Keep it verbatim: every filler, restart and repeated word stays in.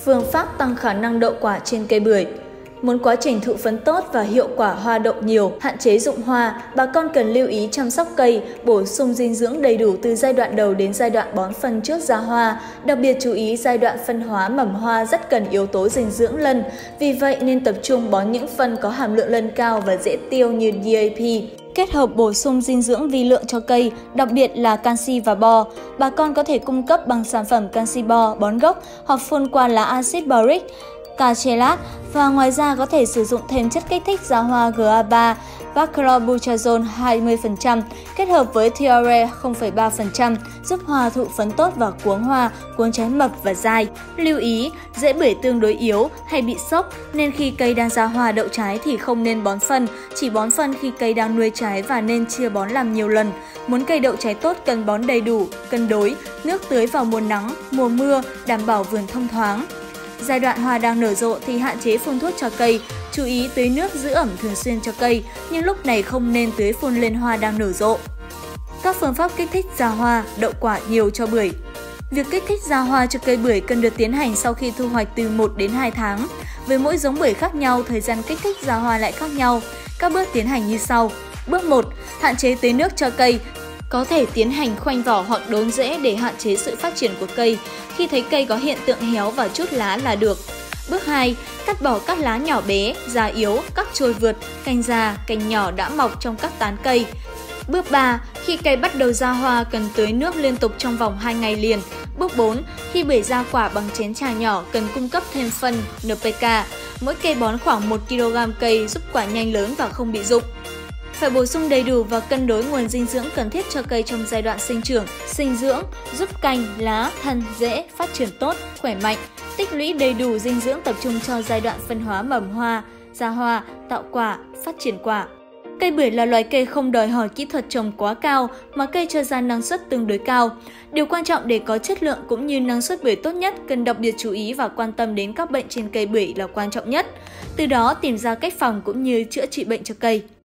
Phương pháp tăng khả năng đậu quả trên cây bưởi. Muốn quá trình thụ phấn tốt và hiệu quả hoa đậu nhiều, hạn chế rụng hoa, bà con cần lưu ý chăm sóc cây, bổ sung dinh dưỡng đầy đủ từ giai đoạn đầu đến giai đoạn bón phân trước ra hoa. Đặc biệt chú ý giai đoạn phân hóa mầm hoa rất cần yếu tố dinh dưỡng lân, vì vậy nên tập trung bón những phân có hàm lượng lân cao và dễ tiêu như đê a pê. Kết hợp bổ sung dinh dưỡng vi lượng cho cây, đặc biệt là canxi và bo. Bà con có thể cung cấp bằng sản phẩm canxi bo bón gốc hoặc phun qua lá axit boric, Cachelat, và ngoài ra có thể sử dụng thêm chất kích thích ra hoa G A ba, Baclobutasol hai mươi phần trăm kết hợp với Thiore không phẩy ba phần trăm giúp hoa thụ phấn tốt và cuống hoa, cuống trái mập và dai. Lưu ý, rễ bưởi tương đối yếu hay bị sốc nên khi cây đang ra hoa đậu trái thì không nên bón phân, chỉ bón phân khi cây đang nuôi trái và nên chia bón làm nhiều lần. Muốn cây đậu trái tốt cần bón đầy đủ, cân đối, nước tưới vào mùa nắng, mùa mưa, đảm bảo vườn thông thoáng. Giai đoạn hoa đang nở rộ thì hạn chế phun thuốc cho cây, chú ý tưới nước giữ ẩm thường xuyên cho cây, nhưng lúc này không nên tưới phun lên hoa đang nở rộ. Các phương pháp kích thích ra hoa, đậu quả nhiều cho bưởi. Việc kích thích ra hoa cho cây bưởi cần được tiến hành sau khi thu hoạch từ một đến hai tháng. Với mỗi giống bưởi khác nhau, thời gian kích thích ra hoa lại khác nhau. Các bước tiến hành như sau. Bước một. Hạn chế tưới nước cho cây. Có thể tiến hành khoanh vỏ hoặc đốn rễ để hạn chế sự phát triển của cây. Khi thấy cây có hiện tượng héo và chút lá là được. Bước hai. Cắt bỏ các lá nhỏ bé, già yếu, các trồi vượt, cành già, cành nhỏ đã mọc trong các tán cây. Bước ba. Khi cây bắt đầu ra hoa cần tưới nước liên tục trong vòng hai ngày liền. Bước bốn. Khi bưởi ra quả bằng chén trà nhỏ cần cung cấp thêm phân en pê ca. Mỗi cây bón khoảng một ki lô gam cây giúp quả nhanh lớn và không bị rụng. Phải bổ sung đầy đủ và cân đối nguồn dinh dưỡng cần thiết cho cây trong giai đoạn sinh trưởng, sinh dưỡng, giúp cành, lá, thân, rễ phát triển tốt, khỏe mạnh, tích lũy đầy đủ dinh dưỡng tập trung cho giai đoạn phân hóa mầm hoa, ra hoa, tạo quả, phát triển quả. Cây bưởi là loài cây không đòi hỏi kỹ thuật trồng quá cao mà cây cho ra năng suất tương đối cao. Điều quan trọng để có chất lượng cũng như năng suất bưởi tốt nhất cần đặc biệt chú ý và quan tâm đến các bệnh trên cây bưởi là quan trọng nhất. Từ đó tìm ra cách phòng cũng như chữa trị bệnh cho cây.